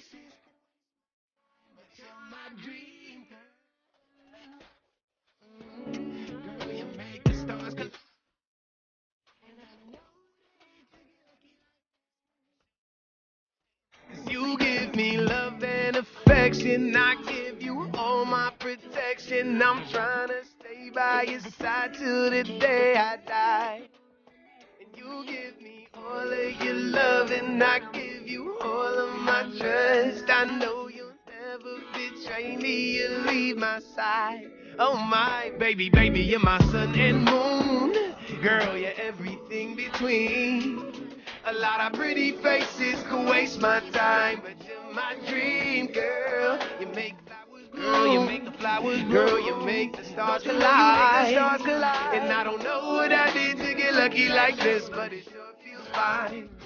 You're my dream girl. Girl, you make the stars collide. You give me love and affection. I give you all my protection. I'm trying to stay by your side till the day I die. And you give me all of your love, and I give you all of my trust. I know you'll never betray me. You'll leave my side. Oh my baby, baby, you're my sun and moon. Girl, you're everything between. A lot of pretty faces could waste my time, but you're my dream girl. You make flowers bloom, you make the flowers grow, girl, you make the stars collide. And I don't know what I did to get lucky like this, but it sure feels fine.